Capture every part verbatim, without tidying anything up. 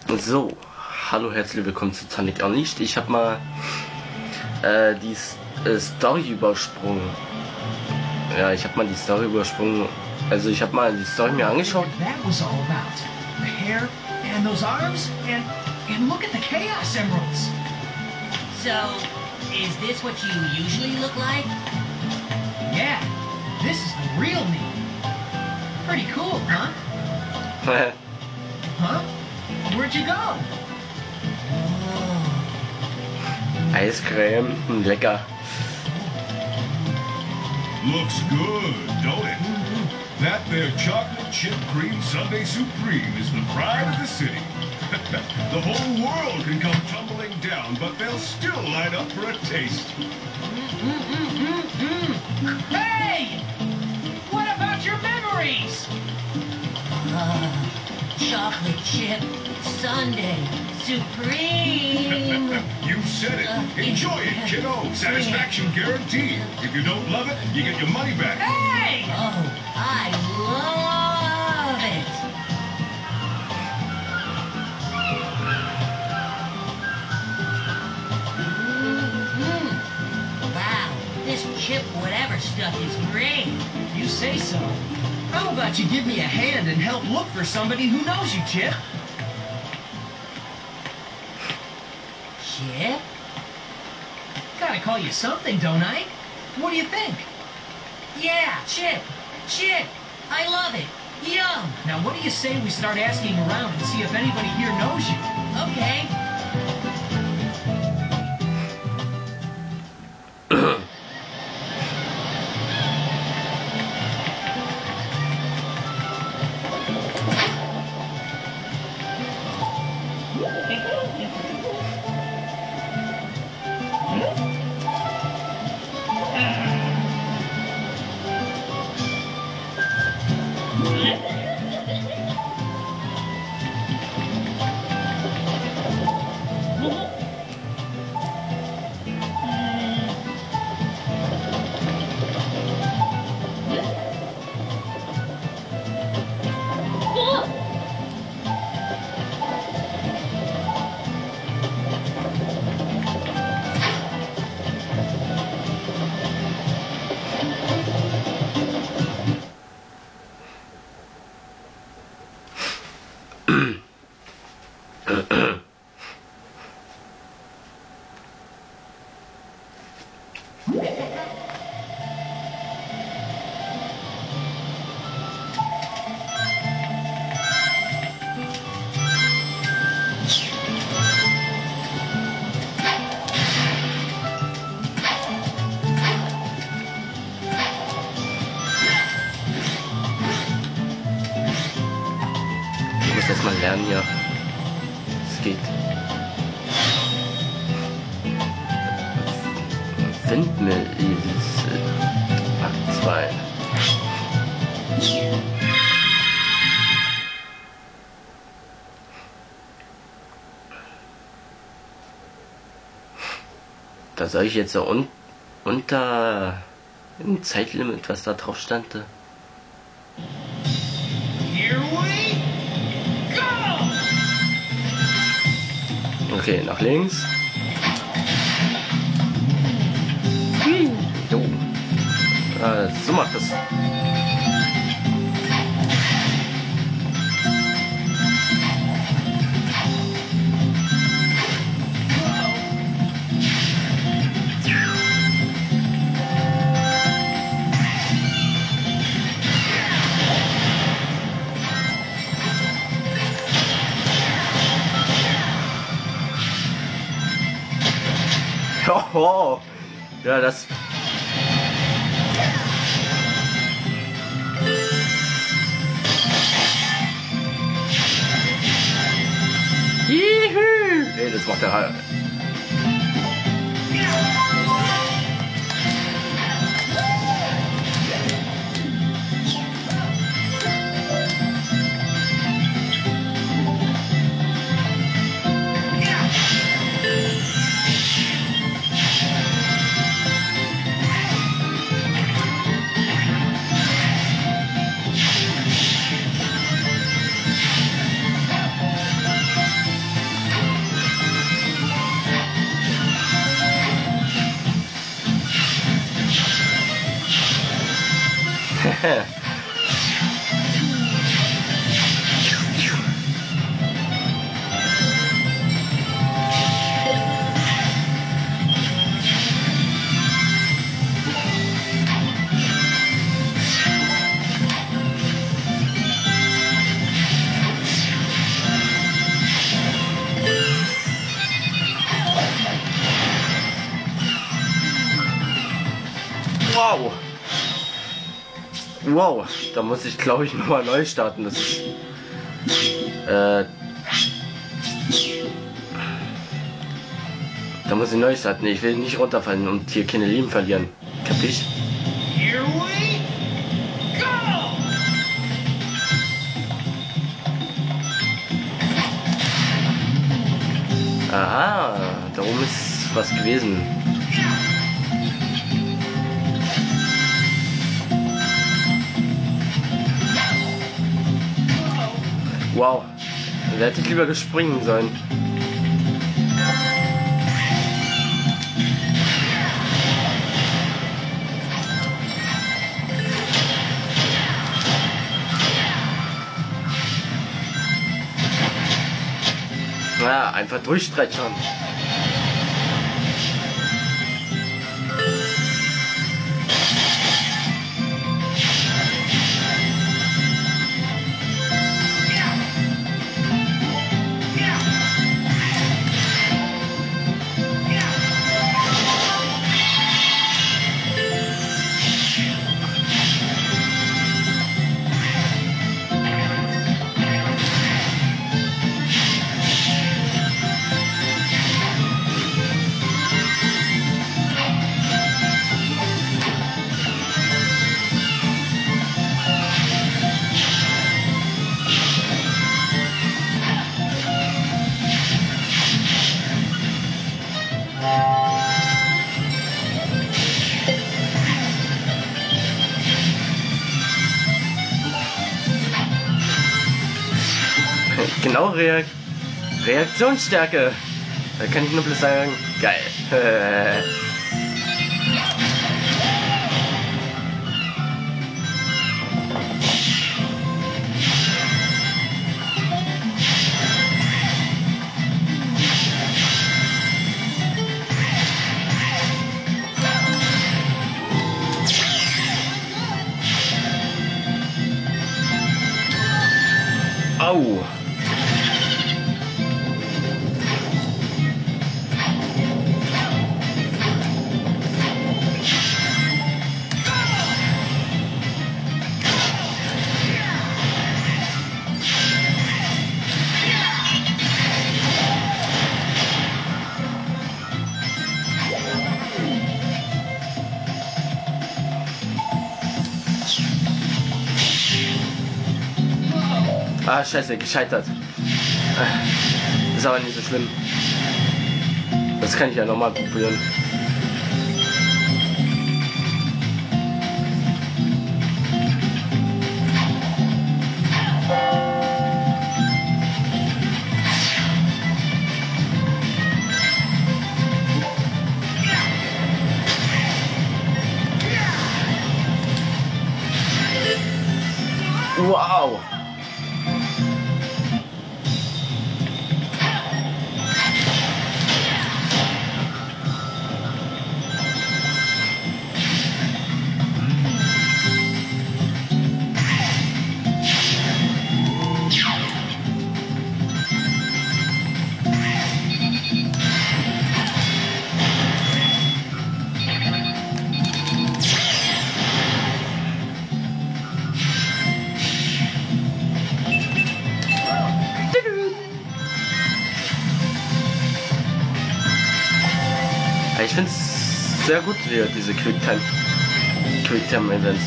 So, hallo, herzlich willkommen zu Sonic Unleashed. Ich habe mal äh, die äh, Story übersprungen. Ja, ich habe mal die Story übersprungen. Also ich habe mal die Story mir angeschaut. That was all about the hair and those arms and and look at the Chaos Emeralds. So, is this what you usually look like? Yeah, this is the real me. Pretty cool, huh? Huh? Where'd you go? Eiscreme, hm, lecker. Looks good, don't it? That there chocolate chip cream Sundae Supreme is the pride of the city. The whole world can come tumbling down, but they'll still line up for a taste. Hey! What about your memories? Uh, chocolate chip sundae supreme. You said it. Enjoy it, kiddo. Satisfaction guaranteed. If you don't love it, you get your money back. Hey! Oh, I love it. Mm-hmm. Wow, this chip whatever stuff is great. You say so. How about you give me a hand and help look for somebody who knows you, Chip? Chip? Gotta call you something, don't I? What do you think? Yeah, Chip. Chip. I love it. Yum. Now, what do you say we start asking around and see if anybody here knows you? Okay. Ich muss das mal lernen hier. Es geht. Windmill ist Akt zwei. Da soll ich jetzt so un unter im Zeitlimit, was da drauf stand. Here we go! Okay, nach links. Hm. Jo. Äh, so macht das. Oh, ja, das. Juhu! Nee, das macht der halt. Wow. Wow, da muss ich glaube ich nochmal neu starten. Das ist äh, da muss ich neu starten. Ich will nicht runterfallen und hier keine Leben verlieren. Kapisch? Here we go! Aha, da oben ist was gewesen. Wow, da hätte ich lieber gespringen sollen. Ja, einfach durchstreichern. Genau, Reak Reaktionsstärke. Da kann ich nur bloß sagen, geil. Au. Ah, scheiße, gescheitert. Ist aber nicht so schlimm. Das kann ich ja nochmal probieren. Wow! Ich finde es sehr gut, hier, diese Quicktime Quicktime Events.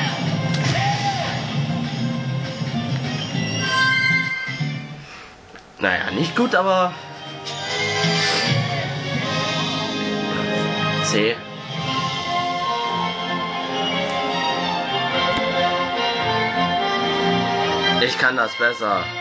Naja, nicht gut, aber C. Ich kann das besser.